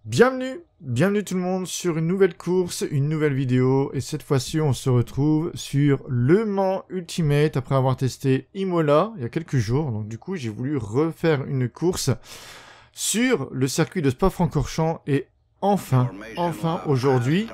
Bienvenue tout le monde sur une nouvelle course, une nouvelle vidéo, et cette fois-ci on se retrouve sur Le Mans Ultimate après avoir testé Imola il y a quelques jours. Donc du coup j'ai voulu refaire une course sur le circuit de Spa-Francorchamps et enfin aujourd'hui,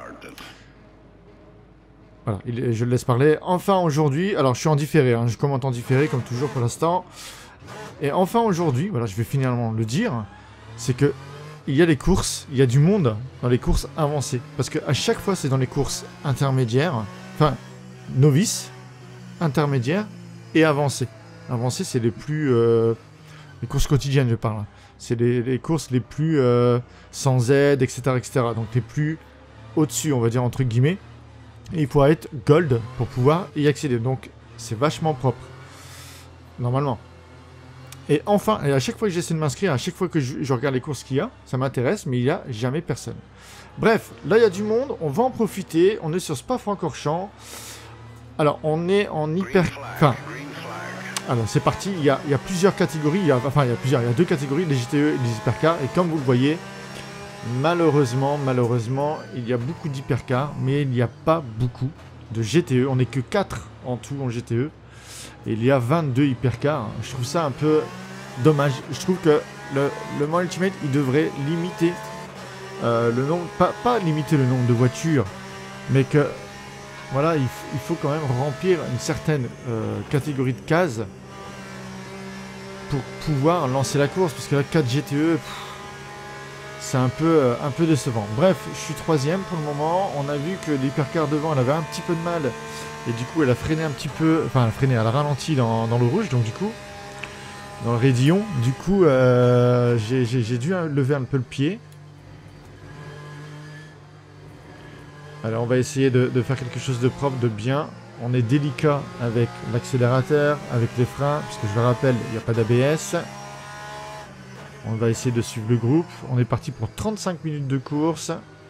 voilà, je le laisse parler, enfin aujourd'hui, alors je suis en différé, hein, je commente en différé comme toujours pour l'instant, et enfin aujourd'hui, voilà, je vais finalement le dire, c'est que il y a des courses, il y a du monde dans les courses avancées. Parce qu'à chaque fois, c'est dans les courses intermédiaires, enfin, novices, intermédiaires et avancées. Avancées, c'est les plus... les courses quotidiennes, je parle. C'est les courses les plus sans aide, etc., etc. Donc les plus au-dessus, on va dire, entre guillemets. Et il faut être gold pour pouvoir y accéder. Donc, c'est vachement propre. Normalement. Et enfin, et à chaque fois que j'essaie de m'inscrire, à chaque fois que je regarde les courses qu'il y a, ça m'intéresse, mais il n'y a jamais personne. Bref, là il y a du monde, on va en profiter, on est sur Spa-Francorchamps. Alors, on est en hyper... Enfin, alors c'est parti, il y a plusieurs catégories, il y a deux catégories, les GTE et les hypercars, et comme vous le voyez, malheureusement, il y a beaucoup d'hypercars, mais il n'y a pas beaucoup de GTE, on n'est que 4 en tout en GTE. Et il y a 22 hypercars. Je trouve ça un peu dommage. Je trouve que le Mans Ultimate, il devrait limiter le nombre... Pas limiter le nombre de voitures, mais que... Voilà, il faut quand même remplir une certaine catégorie de cases pour pouvoir lancer la course. Parce que là, 4 GTE, c'est un peu décevant. Bref, je suis 3ème pour le moment. On a vu que l'hypercar devant, elle avait un petit peu de mal. Et du coup, elle a freiné un petit peu... Enfin, elle a ralenti dans le rouge. Donc du coup, dans le raidillon. Du coup, j'ai dû lever un peu le pied. Alors, on va essayer de faire quelque chose de propre, de bien. On est délicat avec l'accélérateur, avec les freins. Puisque je le rappelle, il n'y a pas d'ABS. On va essayer de suivre le groupe. On est parti pour 35 minutes de course.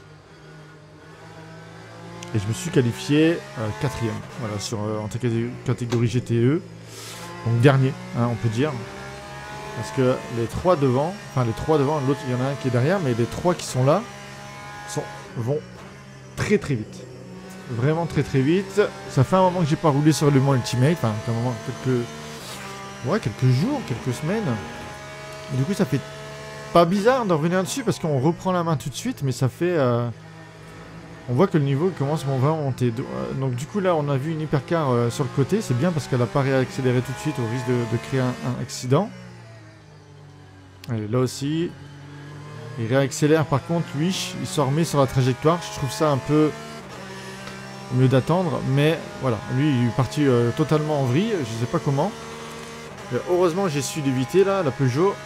Et je me suis qualifié 4ème, voilà, en catégorie GTE. Donc dernier, hein, on peut dire. Parce que les 3 devant, l'autre il y en a un qui est derrière, mais les 3 qui sont là vont très vite. Vraiment très vite. Ça fait un moment que j'ai pas roulé sur le Mans Ultimate, enfin un moment, quelques jours, quelques semaines. Et du coup ça fait pas bizarre de revenir dessus parce qu'on reprend la main tout de suite, mais ça fait... On voit que le niveau commence à monter. Donc du coup là on a vu une hypercar sur le côté. C'est bien parce qu'elle n'a pas réaccéléré tout de suite au risque de créer un accident. Allez, là aussi. Il réaccélère par contre lui. Il se remet sur la trajectoire. Je trouve ça un peu mieux d'attendre. Mais voilà. Lui il est parti totalement en vrille. Je sais pas comment. Mais heureusement j'ai su l'éviter là. La Peugeot.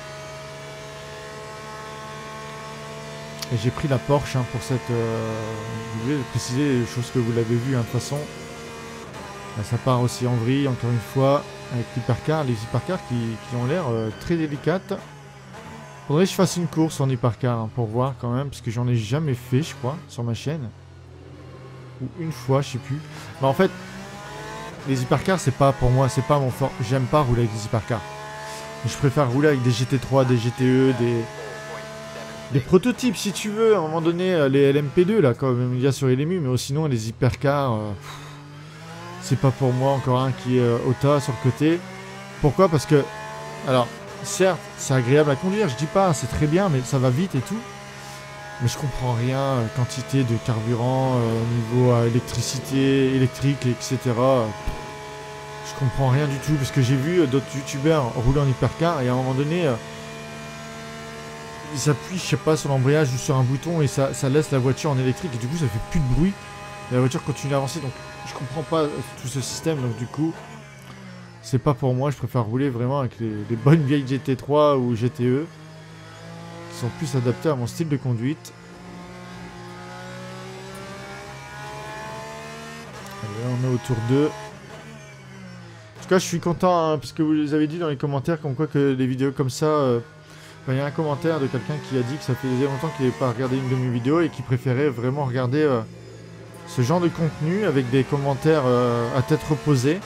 Et j'ai pris la Porsche hein, pour cette... je voulais préciser les choses que vous l'avez vu hein, de toute façon. Là, ça part aussi en vrille, encore une fois, avec l'hypercar. Les hypercars qui ont l'air très délicates. Faudrait que je fasse une course en hypercar hein, pour voir quand même, parce que j'en ai jamais fait, je crois, sur ma chaîne. Ou une fois, je sais plus. Mais en fait, les hypercars, c'est pas pour moi, c'est pas mon fort. J'aime pas rouler avec des hypercars. Je préfère rouler avec des GT3, des GTE, des prototypes si tu veux, à un moment donné, les LMP2 là, comme il y a sur LMU, mais sinon les hypercars, c'est pas pour moi, encore un qui est OTA sur le côté. Pourquoi? Parce que, alors, certes, c'est agréable à conduire, je dis pas, c'est très bien, mais ça va vite et tout. Mais je comprends rien, quantité de carburant, niveau électricité, électrique, etc. Je comprends rien du tout, parce que j'ai vu d'autres youtubeurs rouler en hypercar, et à un moment donné... ils appuient, je sais pas, sur l'embrayage ou sur un bouton et ça laisse la voiture en électrique et du coup ça fait plus de bruit et la voiture continue à avancer. Donc je comprends pas tout ce système, donc du coup c'est pas pour moi. Je préfère rouler vraiment avec les bonnes vieilles GT3 ou GTE qui sont plus adaptées à mon style de conduite. Allez, là on est au tour 2. En tout cas je suis content hein, parce que vous les avez dit dans les commentaires comme quoi que des vidéos comme ça... Il y a un commentaire de quelqu'un qui a dit que ça faisait longtemps qu'il n'avait pas regardé une de mes vidéos et qui préférait vraiment regarder ce genre de contenu avec des commentaires à tête reposée.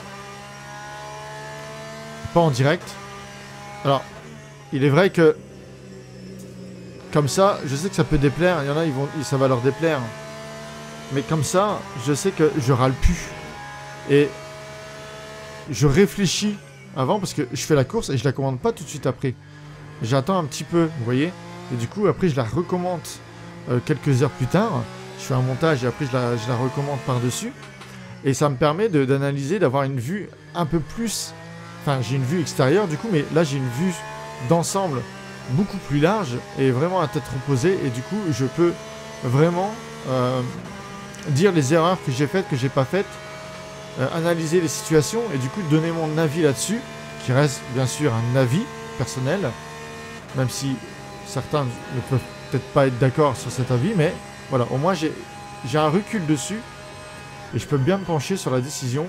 Pas en direct. Alors, il est vrai que Comme ça, je sais que ça peut déplaire. Il y en a, ça va leur déplaire. Mais comme ça, je sais que je râle plus. Et je réfléchis avant parce que je fais la course et je la commande pas tout de suite après. J'attends un petit peu, vous voyez. Et du coup, après, je la recommande quelques heures plus tard. Je fais un montage et après, je la recommande par-dessus. Et ça me permet d'analyser, d'avoir une vue un peu plus... Enfin, j'ai une vue extérieure du coup, mais là, j'ai une vue d'ensemble beaucoup plus large et vraiment à tête reposée. Et du coup, je peux vraiment dire les erreurs que j'ai faites, que j'ai pas faites, analyser les situations et du coup, donner mon avis là-dessus, qui reste bien sûr un avis personnel, même si certains ne peuvent peut-être pas être d'accord sur cet avis, mais voilà, au moins j'ai un recul dessus et je peux bien me pencher sur la décision.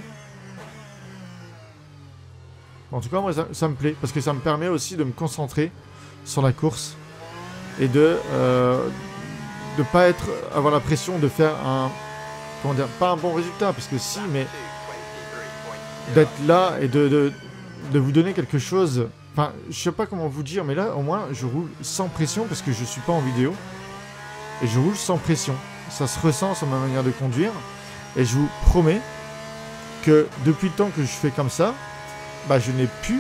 En tout cas, moi, ça me plaît, parce que ça me permet aussi de me concentrer sur la course et de pas avoir la pression de faire un... Comment dire, pas un bon résultat, parce que si, mais d'être là et de vous donner quelque chose... Enfin, je sais pas comment vous dire, mais là, au moins, je roule sans pression, parce que je suis pas en vidéo. Et je roule sans pression. Ça se ressent sur ma manière de conduire. Et je vous promets que depuis le temps que je fais comme ça, bah, je n'ai plus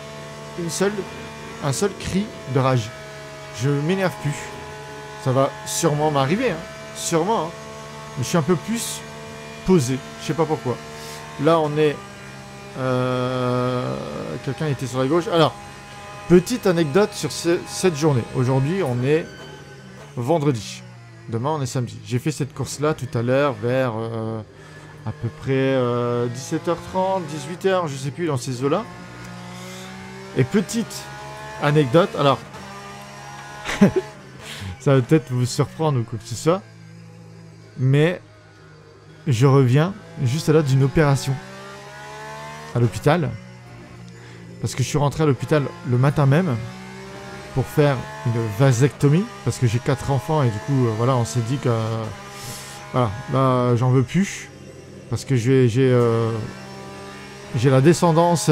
un seul cri de rage. Je m'énerve plus. Ça va sûrement m'arriver, hein. Sûrement, hein. Mais je suis un peu plus posé. Je sais pas pourquoi. Là, on est... Quelqu'un était sur la gauche. Alors, petite anecdote sur cette journée. Aujourd'hui, on est vendredi. Demain, on est samedi. J'ai fait cette course-là tout à l'heure vers à peu près 17h30, 18h, je sais plus, dans ces eaux-là. Et petite anecdote, alors, ça va peut-être vous surprendre ou quoi que ce soit, mais je reviens juste là d'une opération à l'hôpital, parce que je suis rentré à l'hôpital le matin même pour faire une vasectomie, parce que j'ai 4 enfants et du coup, voilà, on s'est dit que, voilà, là, j'en veux plus, parce que j'ai la descendance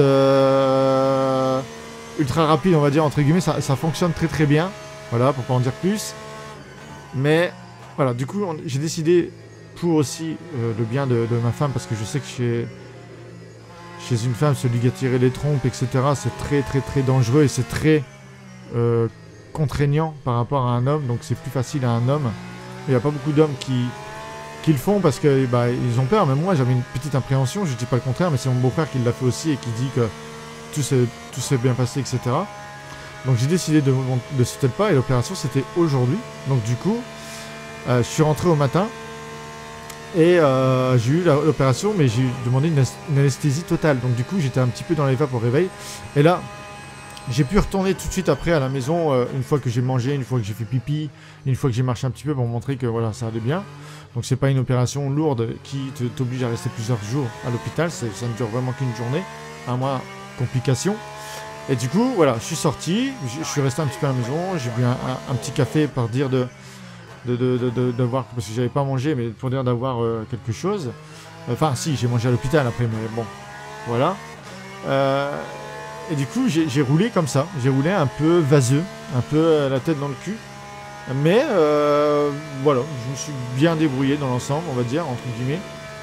ultra rapide, on va dire, entre guillemets, ça fonctionne très très bien, voilà, pour pas en dire plus, mais, voilà, du coup, j'ai décidé, pour aussi le bien de ma femme, parce que je sais que chez une femme, se ligatirer les trompes, etc., c'est très très très dangereux et c'est très contraignant par rapport à un homme, donc c'est plus facile à un homme. Il n'y a pas beaucoup d'hommes qui le font parce que bah, ils ont peur, même moi j'avais une petite appréhension, je dis pas le contraire, mais c'est mon beau-frère qui l'a fait aussi et qui dit que tout s'est bien passé, etc. Donc j'ai décidé de sauter le pas et l'opération c'était aujourd'hui. Donc du coup, je suis rentré au matin et j'ai eu l'opération, mais j'ai demandé une anesthésie totale. Donc du coup j'étais un petit peu dans les vapes au réveil. Et là, j'ai pu retourner tout de suite après à la maison, une fois que j'ai mangé, une fois que j'ai fait pipi, une fois que j'ai marché un petit peu pour montrer que voilà, ça allait bien. Donc c'est pas une opération lourde qui t'oblige à rester plusieurs jours à l'hôpital, ça ne dure vraiment qu'une journée, à moins complications. Et du coup, voilà, je suis sorti, je suis resté un petit peu à la maison, j'ai bu un petit café pour dire d'avoir, parce que j'avais pas mangé, mais pour dire d'avoir quelque chose. Enfin si, j'ai mangé à l'hôpital après, mais bon, voilà. Et du coup, j'ai roulé comme ça, j'ai roulé un peu vaseux, un peu la tête dans le cul. Mais voilà, je me suis bien débrouillé dans l'ensemble, on va dire, entre guillemets.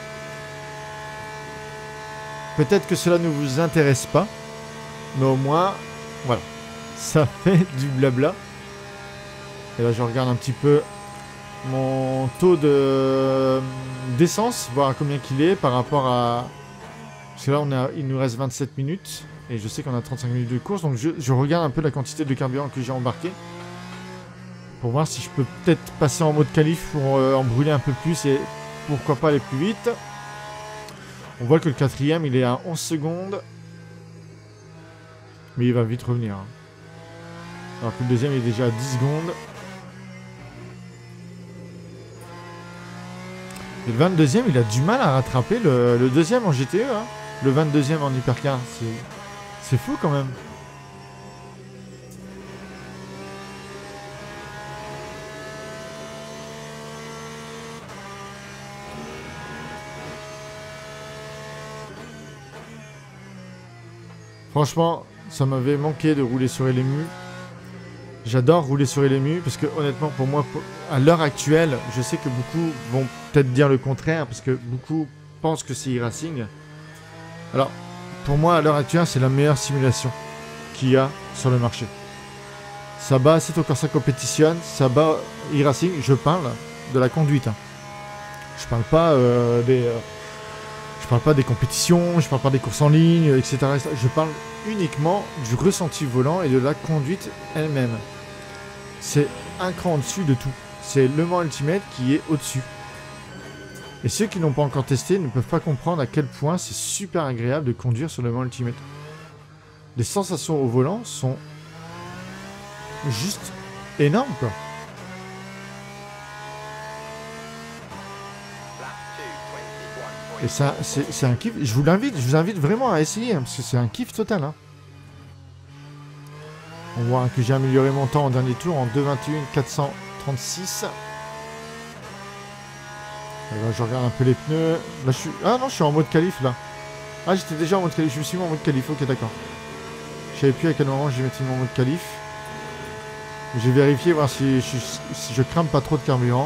Peut-être que cela ne vous intéresse pas, mais au moins, voilà, ça fait du blabla. Et là, je regarde un petit peu mon taux d'essence, voir à combien qu'il est par rapport à... Parce que là, il nous reste 27 minutes, et je sais qu'on a 35 minutes de course, donc je regarde un peu la quantité de carburant que j'ai embarqué, pour voir si je peux peut-être passer en mode qualif pour en brûler un peu plus et pourquoi pas aller plus vite. On voit que le quatrième il est à 11 secondes. Mais il va vite revenir. Hein. Alors que le deuxième il est déjà à 10 secondes. Et le 22e il a du mal à rattraper le deuxième en GTE. Hein. Le 22e en hypercar. C'est fou quand même. Franchement, ça m'avait manqué de rouler sur LMU. J'adore rouler sur LMU parce que honnêtement pour moi, à l'heure actuelle, je sais que beaucoup vont peut-être dire le contraire parce que beaucoup pensent que c'est e-racing. Alors pour moi à l'heure actuelle c'est la meilleure simulation qu'il y a sur le marché. Ça bat Assetto Corsa Competition, ça bat e-racing, je parle de la conduite. Hein. Je parle pas je parle pas des compétitions, je parle pas des courses en ligne, etc. Je parle uniquement du ressenti volant et de la conduite elle-même. C'est un cran au-dessus de tout. C'est Le Mans Ultimate qui est au-dessus. Et ceux qui n'ont pas encore testé ne peuvent pas comprendre à quel point c'est super agréable de conduire sur Le Mans Ultimate. Les sensations au volant sont juste énormes, quoi. Et ça, c'est un kiff. Je vous invite vraiment à essayer, hein, parce que c'est un kiff total. Hein. On voit que j'ai amélioré mon temps en dernier tour en 2:21,436. Là, je regarde un peu les pneus. Là, je suis... Ah non, je suis en mode qualif, là. Ah, j'étais déjà en mode qualif. Je me suis mis en mode qualif. Ok, d'accord. Je savais plus à quel moment j'ai mis mon mode qualif. J'ai vérifié, voir si je crame pas trop de carburant.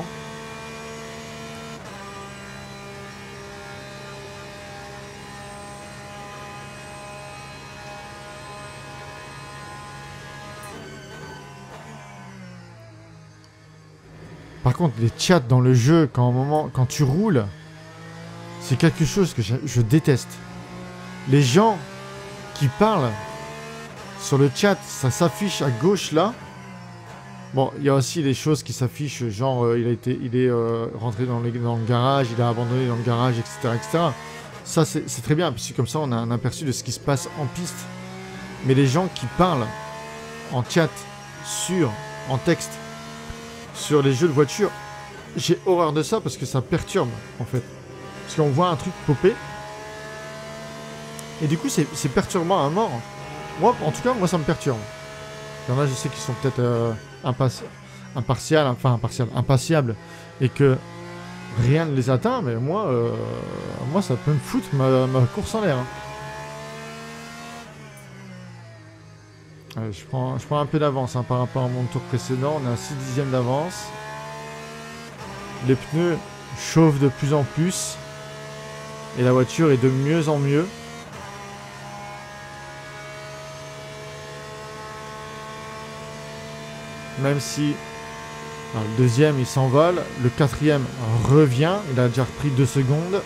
Par contre, les chats dans le jeu, quand tu roules, c'est quelque chose que je déteste. Les gens qui parlent sur le chat, ça s'affiche à gauche là. Bon, il y a aussi des choses qui s'affichent, genre il est rentré dans le garage, il a abandonné dans le garage, etc. etc. Ça, c'est très bien, puisque comme ça, on a un aperçu de ce qui se passe en piste. Mais les gens qui parlent en chat, en texte, sur les jeux de voiture, j'ai horreur de ça parce que ça perturbe en fait. Parce qu'on voit un truc popper. Et du coup c'est perturbant à mort. Moi en tout cas moi ça me perturbe. Il y en a je sais qu'ils sont peut-être impatiables et que rien ne les atteint, mais moi ça peut me foutre ma course en l'air. Hein. Je prends un peu d'avance hein, par rapport à mon tour précédent. On est à 6 dixièmes d'avance. Les pneus chauffent de plus en plus. Et la voiture est de mieux en mieux. Même si alors, le deuxième il s'envole. Le quatrième revient. Il a déjà repris 2 secondes.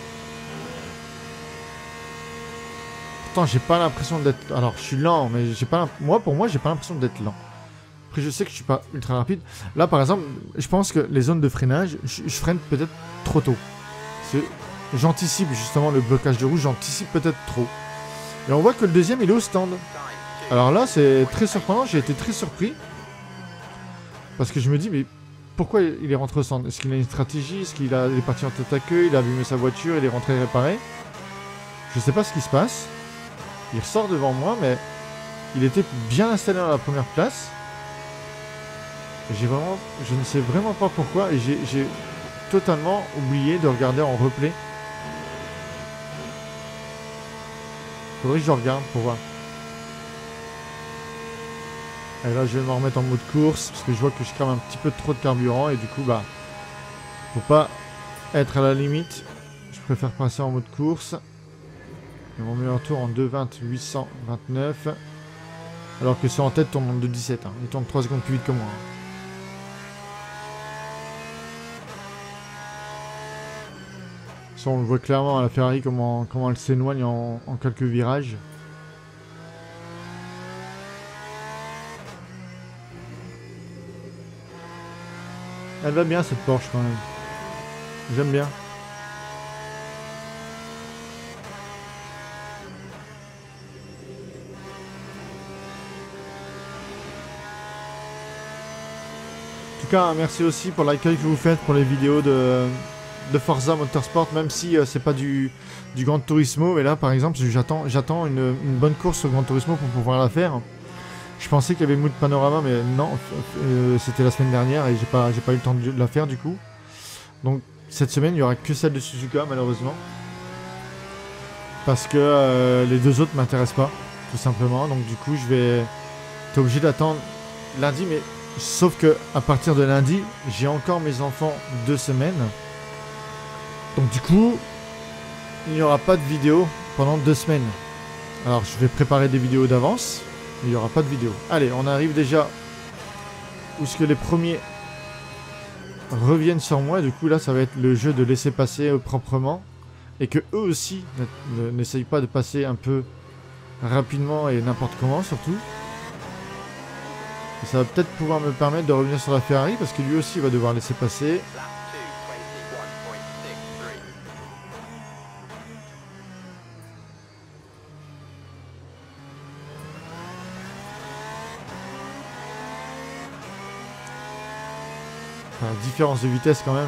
Pourtant, j'ai pas l'impression d'être... Alors, je suis lent, mais j'ai pas... Pour moi, j'ai pas l'impression d'être lent. Après, je sais que je suis pas ultra rapide. Là, par exemple, je pense que les zones de freinage, je freine peut-être trop tôt. J'anticipe justement le blocage de rouge, j'anticipe peut-être trop. Et on voit que le deuxième, il est au stand. Alors là, c'est très surprenant. J'ai été très surpris. Parce que je me dis, mais pourquoi il est rentré au stand? Est-ce qu'il a une stratégie? Est-ce qu'il est parti en tête à queue? Il a abîmé sa voiture? Il est rentré réparer? Je sais pas ce qui se passe. Il ressort devant moi, mais il était bien installé dans la première place. Je ne sais vraiment pas pourquoi, et j'ai totalement oublié de regarder en replay. Faudrait que je regarde pour voir. Et là, je vais me remettre en mode course, parce que je vois que je crame un petit peu trop de carburant, et du coup, bah, faut pas être à la limite. Je préfère passer en mode course. Et mon meilleur tour en 2:20,829. Alors que ceux en tête tournent en 2:17. Hein. Ils tournent 3 secondes plus vite que moi. Hein. Ça, on le voit clairement à la Ferrari comment elle s'éloigne en quelques virages. Elle va bien cette Porsche quand même. J'aime bien. En tout cas, merci aussi pour l'accueil que vous faites pour les vidéos de Forza Motorsport, même si c'est pas du Gran Turismo, mais là par exemple j'attends une bonne course sur Gran Turismo pour pouvoir la faire. Je pensais qu'il y avait Mood Panorama, mais non, c'était la semaine dernière et j'ai pas eu le temps de la faire du coup. Donc cette semaine il y aura que celle de Suzuka malheureusement, parce que les deux autres m'intéressent pas tout simplement. Donc du coup t'es obligé d'attendre lundi, mais Sauf que à partir de lundi, j'ai encore mes enfants 2 semaines. Donc du coup, il n'y aura pas de vidéo pendant 2 semaines. Alors je vais préparer des vidéos d'avance, mais il n'y aura pas de vidéo. Allez, on arrive déjà où ce que les premiers reviennent sur moi. Du coup là, ça va être le jeu de laisser passer proprement. Et que eux aussi n'essayent pas de passer un peu rapidement et n'importe comment surtout. Et ça va peut-être pouvoir me permettre de revenir sur la Ferrari parce que lui aussi va devoir laisser passer. Enfin, différence de vitesse quand même.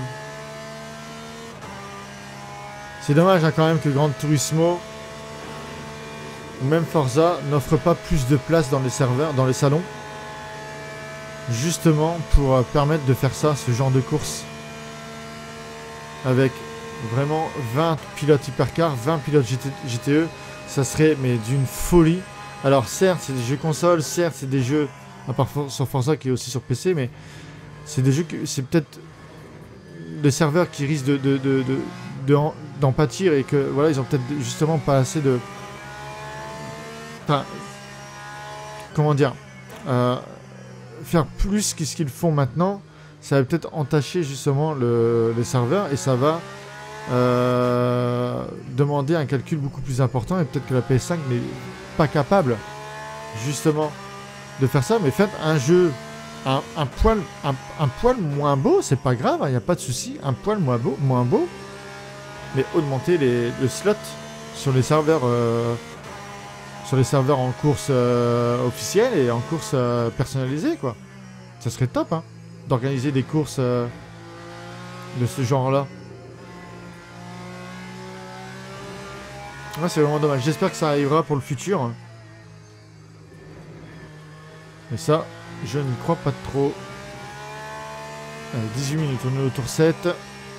C'est dommage hein, quand même que Gran Turismo ou même Forza n'offre pas plus de place dans les serveurs, dans les salons. Justement pour permettre de faire ça, ce genre de course. Avec vraiment 20 pilotes hypercar, 20 pilotes GTE, ça serait mais d'une folie. Alors certes c'est des jeux console, certes c'est des jeux, à part sur Forza qui est aussi sur PC, mais c'est des jeux que c'est peut-être des serveurs qui risquent d'en pâtir et que voilà ils ont peut-être justement pas assez de... Enfin, comment dire faire plus que ce qu'ils font maintenant, ça va peut-être entacher justement les serveurs et ça va demander un calcul beaucoup plus important et peut-être que la PS5 n'est pas capable justement de faire ça, mais faites un jeu un poil moins beau, c'est pas grave, il n'y a pas de souci, un poil moins beau, mais augmenter le slot sur les serveurs en course officielle et en course personnalisée quoi. Ça serait top hein, d'organiser des courses de ce genre là. Ouais, c'est vraiment dommage, j'espère que ça arrivera pour le futur. Mais ça, je n'y crois pas trop. Allez, 18 minutes, on est au tour 7. Allez,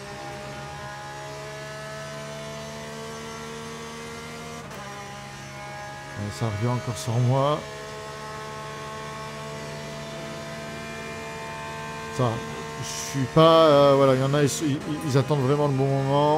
ça revient encore sur moi. Ça va. Je suis pas... voilà, il y en a, ils attendent vraiment le bon moment.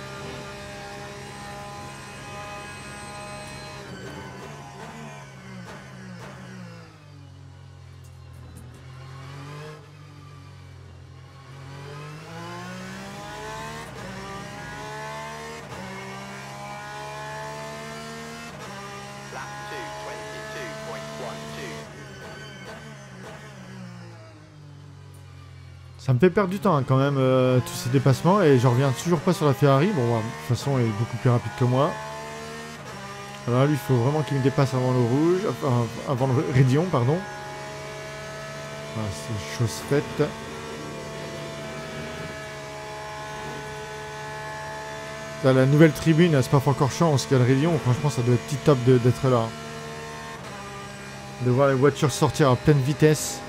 Ça me fait perdre du temps hein, quand même, tous ces dépassements, et je reviens toujours pas sur la Ferrari. Bon, de toute façon, elle est beaucoup plus rapide que moi. Alors lui, il faut vraiment qu'il me dépasse avant le rouge, avant le raidillon, pardon. Voilà, c'est chose faite. Là, la nouvelle tribune à Spa-Francorchamps, qu'il y a le raidillon, franchement, ça doit être tip top d'être là. De voir les voitures sortir à pleine vitesse.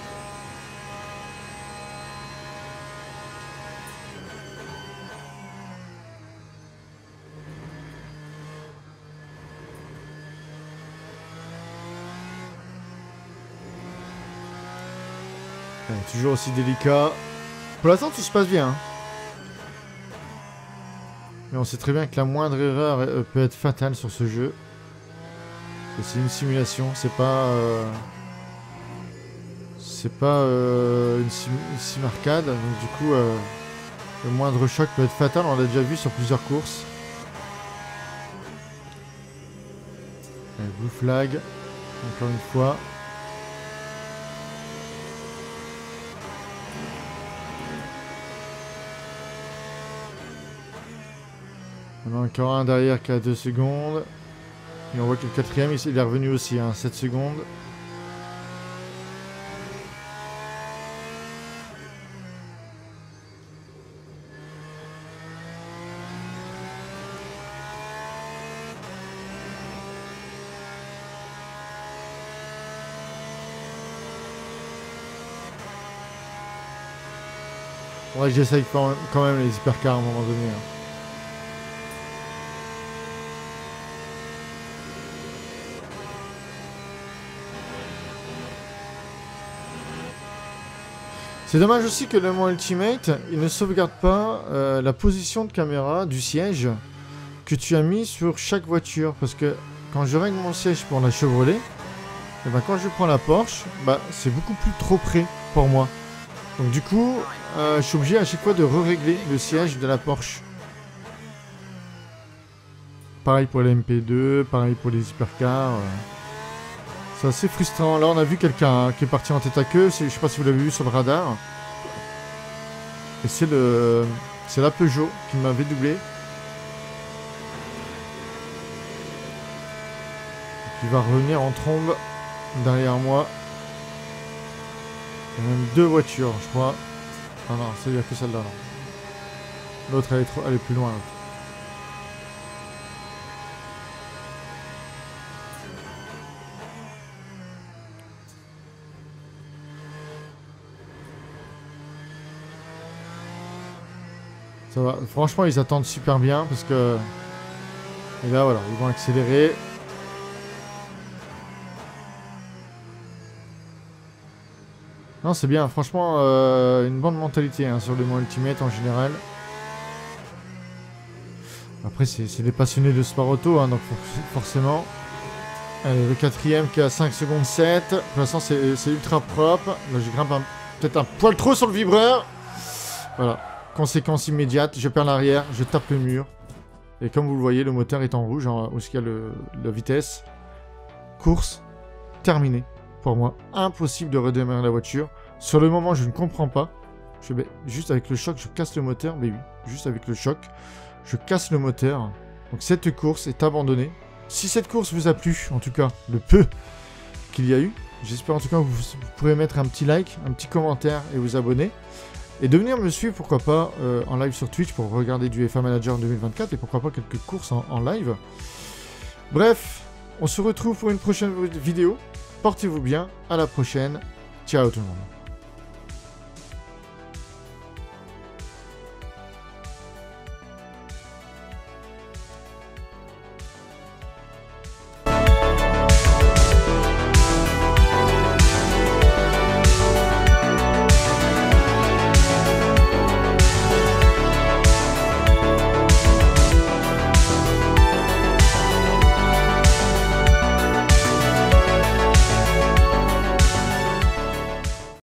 Toujours aussi délicat. Pour l'instant, tout se passe bien. Hein. Mais on sait très bien que la moindre erreur peut être fatale sur ce jeu. C'est une simulation, c'est pas... une sim arcade. Donc du coup, le moindre choc peut être fatal. On l'a déjà vu sur plusieurs courses. Allez, blue flag. Encore une fois. On a encore un derrière qui a 2 secondes. Et on voit que le quatrième, il est revenu aussi, hein, 7 secondes. Ouais, j'essaye quand même les hypercars à un moment donné. Hein. C'est dommage aussi que le mode Ultimate, il ne sauvegarde pas la position de caméra du siège que tu as mis sur chaque voiture. Parce que quand je règle mon siège pour la Chevrolet, et ben quand je prends la Porsche, bah, c'est beaucoup plus trop près pour moi. Donc du coup, je suis obligé à chaque fois de re-régler le siège de la Porsche. Pareil pour les MP2, pareil pour les hypercars. C'est assez frustrant. Là, on a vu quelqu'un qui est parti en tête à queue. Je sais pas si vous l'avez vu sur le radar. Et c'est la Peugeot qui m'avait doublé. Qui va revenir en trombe derrière moi. Il y a même 2 voitures, je crois. Ah non, il n'y a que celle-là. L'autre, elle est plus loin. Ça va. Franchement, ils attendent super bien parce que... Et là, voilà, ils vont accélérer. Non, c'est bien. Franchement, une bonne mentalité hein, sur le mode Ultimate en général. Après, c'est des passionnés de sport auto, hein, donc forcément... Allez, le 4ème qui est à 5 secondes 7. De toute façon, c'est ultra propre. Là, je grimpe peut-être un poil trop sur le vibreur. Voilà. Conséquence immédiate, je perds l'arrière, je tape le mur. Et comme vous le voyez, le moteur est en rouge, où est-ce qu'il y a la vitesse. Course terminée pour moi. Impossible de redémarrer la voiture. Sur le moment, je ne comprends pas. Juste avec le choc, je casse le moteur. Mais oui, juste avec le choc, je casse le moteur. Donc cette course est abandonnée. Si cette course vous a plu, en tout cas, le peu qu'il y a eu, j'espère en tout cas que vous pourrez mettre un petit like, un petit commentaire et vous abonner. Et de venir me suivre, pourquoi pas, en live sur Twitch pour regarder du F1 Manager en 2024 et pourquoi pas quelques courses en live. Bref, on se retrouve pour une prochaine vidéo. Portez-vous bien, à la prochaine. Ciao tout le monde.